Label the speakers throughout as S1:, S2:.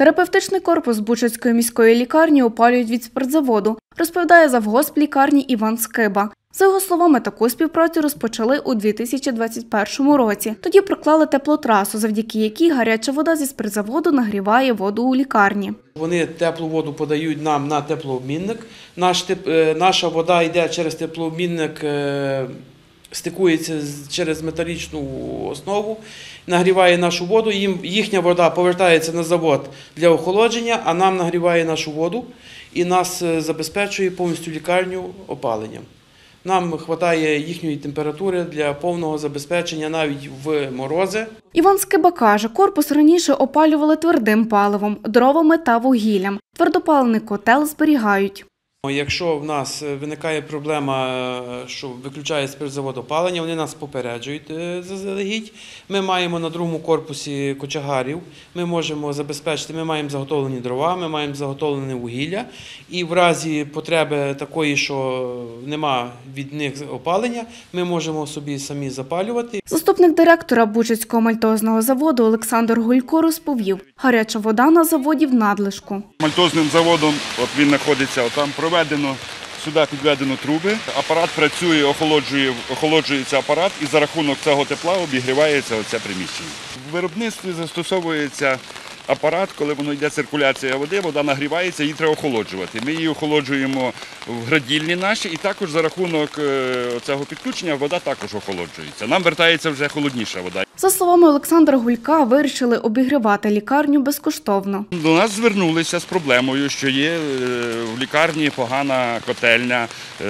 S1: Терапевтичний корпус Бучацької міської лікарні опалюють від спиртзаводу, розповідає завгосп лікарні Іван Скиба. За його словами, таку співпрацю розпочали у 2021 році. Тоді проклали теплотрасу, завдяки якій гаряча вода зі спиртзаводу нагріває воду у лікарні.
S2: Вони теплу воду подають нам на теплообмінник. Наша вода йде через теплообмінник, стикується через металічну основу, нагріває нашу воду. Їхня вода повертається на завод для охолодження, а нам нагріває нашу воду і нас забезпечує повністю лікарню опаленням. Нам вистачає їхньої температури для повного забезпечення навіть в морози.
S1: Іван Скиба каже, корпус раніше опалювали твердим паливом, дровами та вугіллям. Твердопаливний котел зберігають.
S2: Якщо в нас виникає проблема, що виключає спиртзавод опалення, вони нас попереджують заздалегідь. Ми маємо на другому корпусі кочегарів, ми можемо забезпечити, ми маємо заготовлені дрова, ми маємо заготовлене вугілля. І в разі потреби такої, що нема від них опалення, ми можемо собі самі запалювати.
S1: Заступник директора Бучацького мальтозного заводу Олександр Гулько розповів, гаряча вода на заводі в надлишку.
S3: Мальтозним заводом, він знаходиться там, сюди підведено труби, апарат працює, охолоджується апарат і за рахунок цього тепла обігрівається оце приміщення. В виробництві застосовується апарат, коли воно йде циркуляція води, вода нагрівається, її треба охолоджувати. Ми її охолоджуємо в градільні наші і також за рахунок цього підключення вода також охолоджується. Нам вертається вже холодніша вода.
S1: За словами Олександра Гулька, вирішили обігрівати лікарню безкоштовно.
S3: До нас звернулися з проблемою, що є в лікарні погана котельня,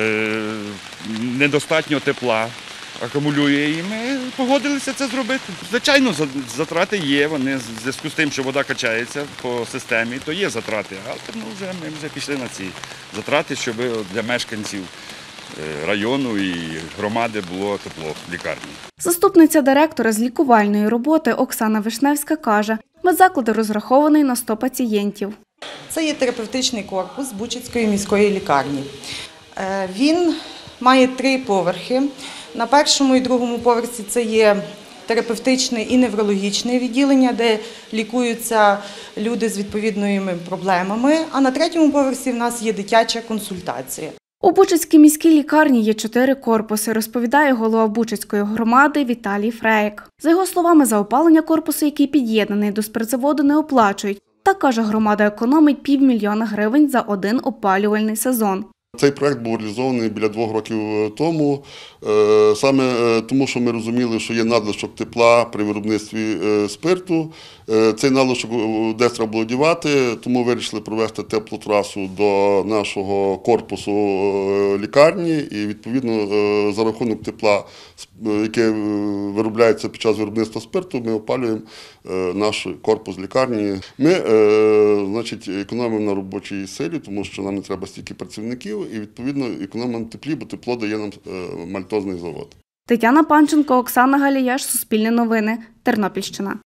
S3: недостатньо тепла акумулює, і ми погодилися це зробити. Звичайно, затрати є, вони в зв'язку з тим, що вода качається по системі, то є затрати, але ми вже пішли на ці затрати, щоб для мешканців району і громади було тепло в лікарні.
S1: Заступниця директора з лікувальної роботи Оксана Вишневська каже, медзаклад розрахований на 100 пацієнтів.
S4: Це є терапевтичний корпус Бучацької міської лікарні. Він має 3 поверхи. На першому і другому поверсі це є терапевтичне і неврологічне відділення, де лікуються люди з відповідними проблемами, а на 3-му поверсі в нас є дитяча консультація.
S1: У Бучацькій міській лікарні є 4 корпуси, розповідає голова Бучацької громади Віталій Фреєк. За його словами, за опалення корпусу, який під'єднаний до спиртзаводу, не оплачують. Так, каже, громада економить 500 000 гривень за один опалювальний сезон.
S5: Цей проект був реалізований біля 2 років тому, саме тому, що ми розуміли, що є надлишок тепла при виробництві спирту. Цей надлишок десь треба було дівати, тому вирішили провести теплотрасу до нашого корпусу лікарні і, відповідно, за рахунок тепла, яке виробляється під час виробництва спирту, ми опалюємо наш корпус лікарні. Ми, економимо на робочій силі, тому що нам не треба стільки працівників, і, відповідно, економимо на теплі, бо тепло дає нам мальтозний завод.
S1: Тетяна Панченко, Оксана Галіяш, Суспільне новини, Тернопільщина.